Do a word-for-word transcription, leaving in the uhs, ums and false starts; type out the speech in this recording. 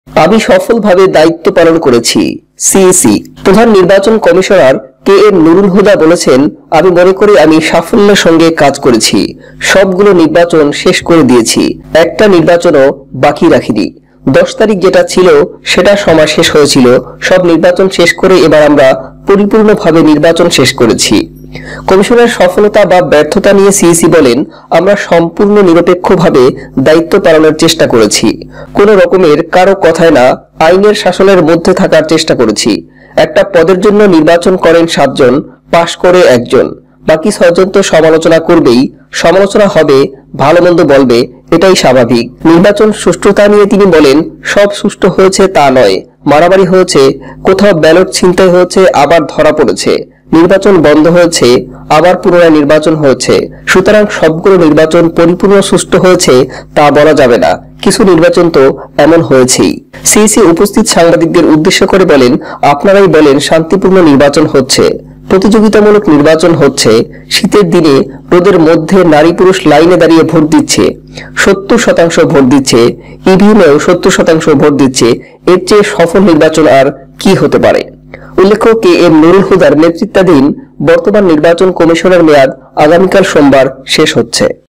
আমি সফলভাবে দায়িত্ব পালন করেছি। সিইসি প্রধান নির্বাচন কমিশনার কে এম নুরুল হুদা বলেছেন, আমি মনে করি আমি সাফল্যের সঙ্গে কাজ করেছি। সবগুলো নির্বাচন শেষ করে দিয়েছি, একটা নির্বাচনও বাকি রাখিনি। দশ তারিখ যেটা ছিল সেটা সময় শেষ হয়েছিল। সব নির্বাচন শেষ করে এবার আমরা পরিপূর্ণভাবে নির্বাচন শেষ করেছি। কমিশনের সফলতা বা ব্যর্থতা নিয়ে সিইসি বলেন, আমরা সম্পূর্ণ নিরপেক্ষভাবে দায়িত্ব পালনের চেষ্টা করেছি। কোনো রকমের কারো কথায় না, আইনের শাসনের মধ্যে থাকার চেষ্টা করেছি। একটা পদের জন্য নির্বাচন করেন সাতজন, পাশ করে একজন, বাকি ছয়জন তো সমালোচনা করবেই। সমালোচনা হবে, ভালো মন্দ বলবে, এটাই স্বাভাবিক। নির্বাচন সুষ্ঠুতা নিয়ে তিনি বলেন, সব সুষ্ঠু হয়েছে তা নয়, মারামারি হয়েছে, কোথাও ব্যালট ছিনতাই হয়েছে, আবার ধরা পড়েছে, নির্বাচন বন্ধ হয়েছে, আবার পুনরায় নির্বাচন হয়েছে। সুতরাং সবগুলো নির্বাচন পরিপূর্ণ সুষ্ঠু হয়েছে তা বলা যাবে না, কিছু নির্বাচন তো এমন হয়েছেই। সিইসি উপস্থিত সাংবাদিকদের উদ্দেশ্য করে বলেন, আপনারাই বলেন শান্তিপূর্ণ নির্বাচন হচ্ছে, প্রতিযোগিতামূলক নির্বাচন হচ্ছে। শীতের দিনে রোদের মধ্যে নারী পুরুষ লাইনে দাঁড়িয়ে ভোট দিচ্ছে, সত্তর শতাংশ ভোট দিচ্ছে, ইভিএমেও সত্তর শতাংশ ভোট দিচ্ছে। এর চেয়ে সফল নির্বাচন আর কি হতে পারে? উল্লেখ্য, কে এম নুরুল হুদার নেতৃত্বাধীন বর্তমান নির্বাচন কমিশনের মেয়াদ আগামীকাল সোমবার শেষ হচ্ছে।